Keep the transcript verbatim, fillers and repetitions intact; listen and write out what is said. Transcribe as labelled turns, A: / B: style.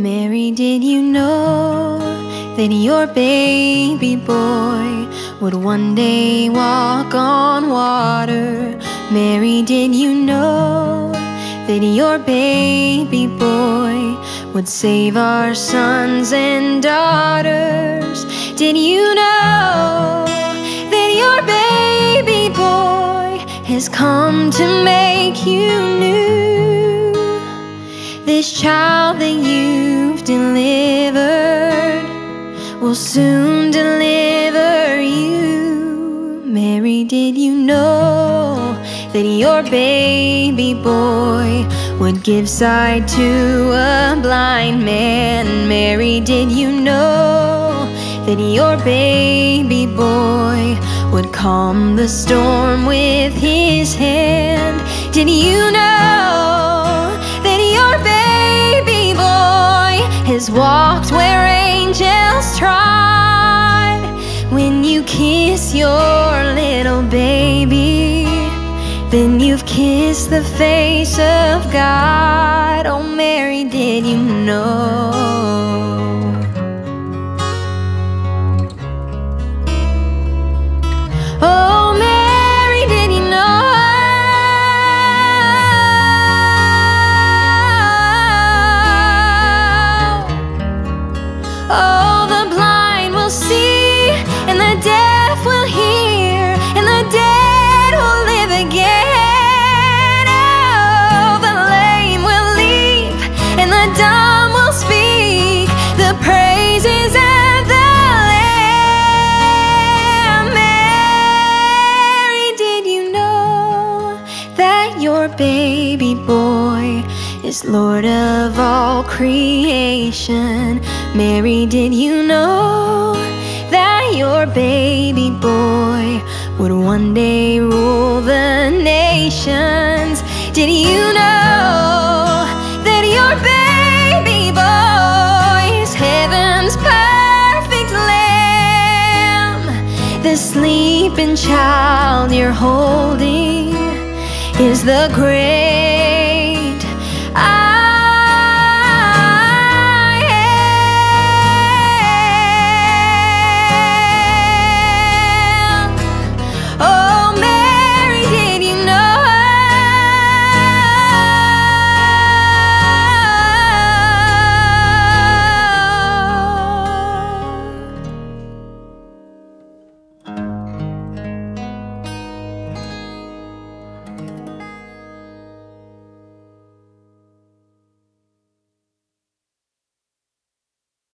A: Mary, did you know that your baby boy would one day walk on water? Mary, did you know that your baby boy would save our sons and daughters? Did you know that your baby boy has come to make you new? This child that you've delivered will soon deliver you. Mary, did you know that your baby boy would give sight to a blind man? Mary, did you know that your baby boy would calm the storm with his hand? Did you know that your baby boy has walked where angels trod? When you kiss your little baby, then you've kissed the face of God. Oh, Mary, did you know? Oh, Mary, did you know? Oh, the blind will see, and the deaf will hear, and the dead will live again. Oh, the lame will leap, and the dumb will speak the praises of the Lamb. Mary, did you know that your baby boy is Lord of all creation? Mary, did you know that your baby boy would one day rule the nations? Did you know that your baby boy is heaven's perfect lamb? The sleeping child you're holding is the great